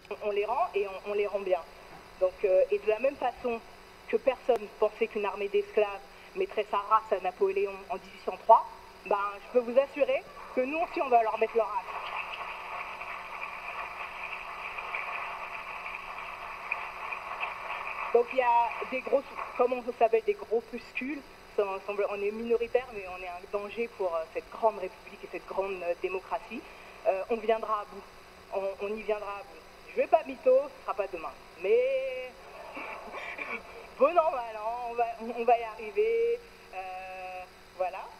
on les rend et on les rend bien. Donc, et de la même façon que personne pensait qu'une armée d'esclaves mettrait sa race à Napoléon en 1803, ben, je peux vous assurer que nous aussi on va leur mettre leur race. Donc il y a des gros, comme on s'appelle, des groupuscules. On est minoritaire, mais on est un danger pour cette grande république et cette grande démocratie. On viendra à bout. On y viendra à bout. Je vais pas mytho, ce ne sera pas demain. Mais bon an, mal an, on va y arriver. Voilà.